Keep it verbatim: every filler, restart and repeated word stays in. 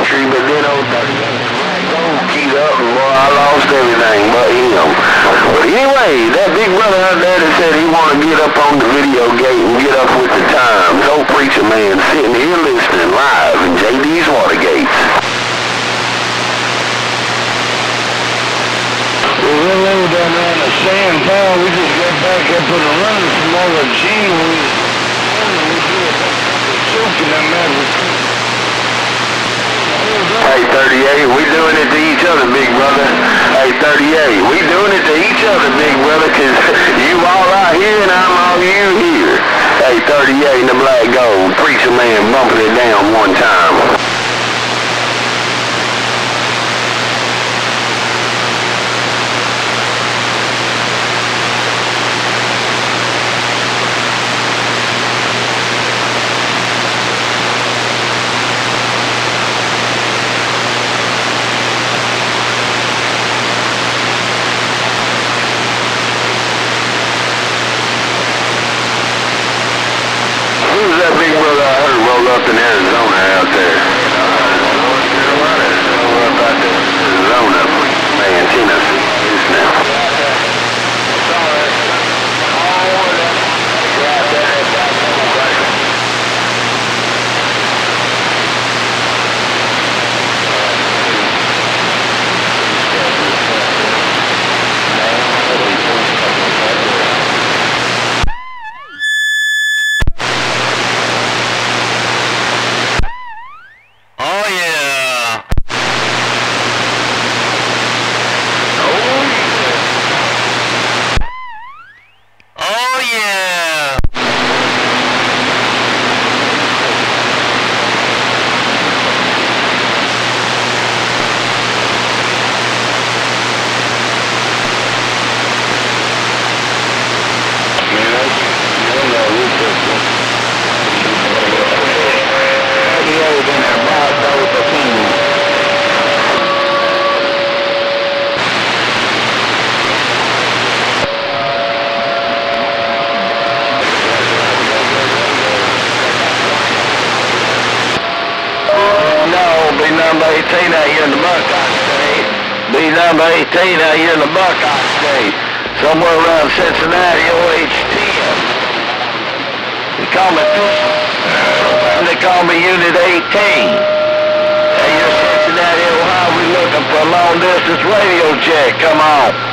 country, but then old gold keyed up, and boy, I lost everything but him. But anyway, that big brother out there that said he want to get up on the video gate and get up with the times. Old preacher man sitting here listening live in J D's Watergates. We went over down there in the sand pile. We just got back up in the run from all the gene. We was soaking that mad with. Hey, thirty-eight, we doing it to each other, big brother. Hey, thirty-eight, we doing it to each other, big brother, because you all out here and I'm all you here. Hey, thirty-eight in the black gold, preacher man bumping it down one time. Who's that big brother I heard roll up in Arizona out there? Uh, North Carolina. Roll up out there. Arizona. Man, Tennessee. Yes, now. B number eighteen out here in the Buckeye State. B number eighteen out here in the Buckeye State. Somewhere around Cincinnati, O H ten. They call me, they call me Unit eighteen. Hey, you're Cincinnati, Ohio. We looking for a long distance radio check. Come on.